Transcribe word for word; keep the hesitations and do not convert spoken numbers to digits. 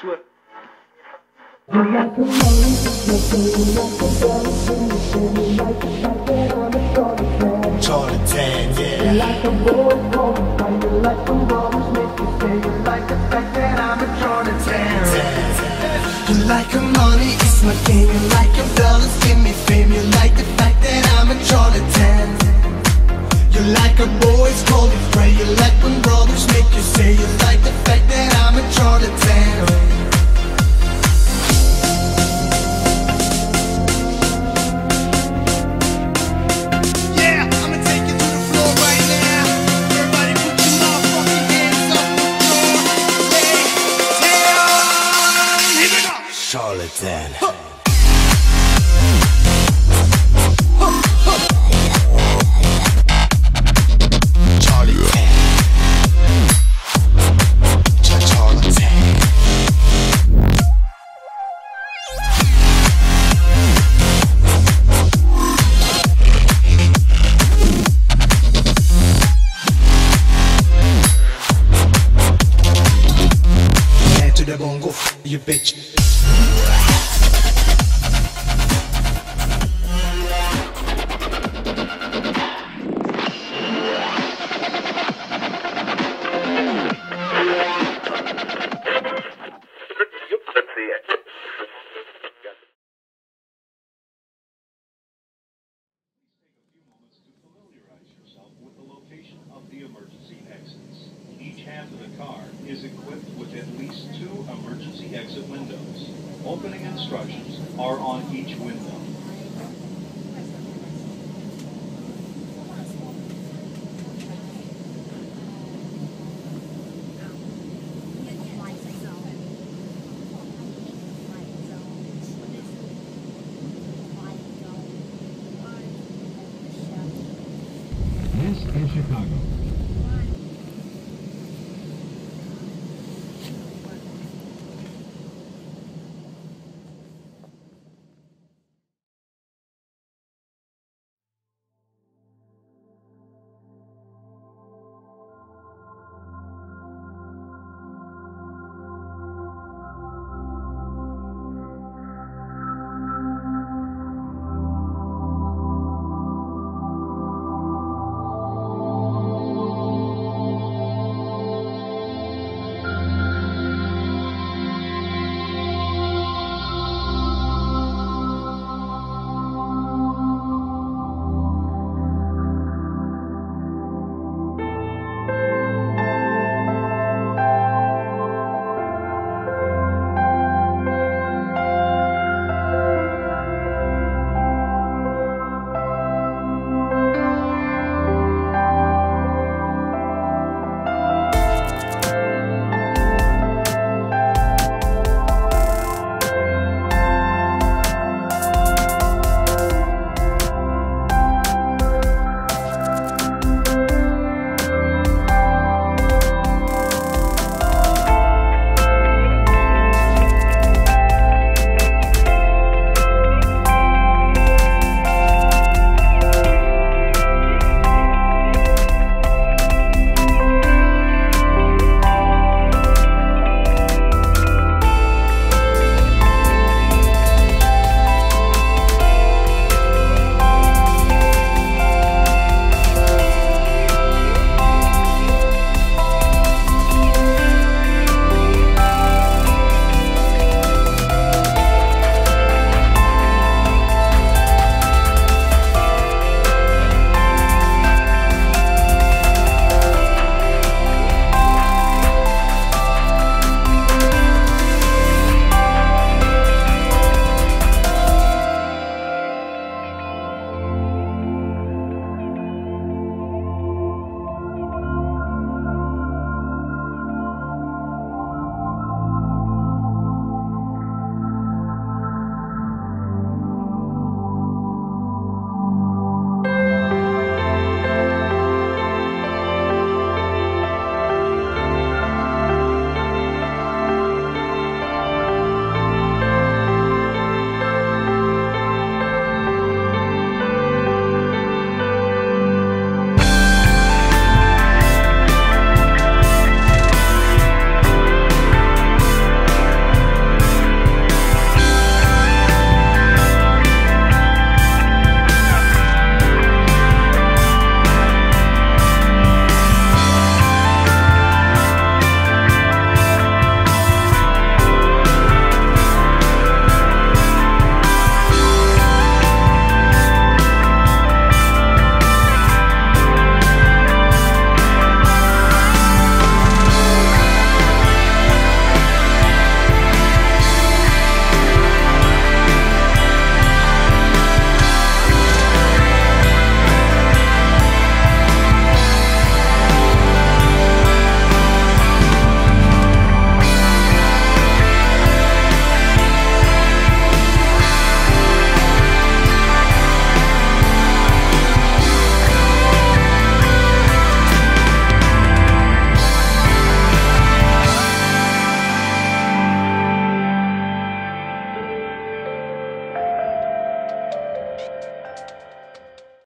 to it. Sjarlatanene, yeah. Like a boy calling fire, like some brothers make you say you like the fact that I'm a Sjarlatanene. You like your money, it's my game. You like your dollars, give me fame. You like the fact that I'm a Sjarlatanene. You like a boys call you pray. You like when brothers make you say you like the fact that I'm a Sjarlatanene. Sjarlatanene. Head to the bongo, you bitch. Is equipped with at least two emergency exit windows. Opening instructions are on each window. This is Chicago.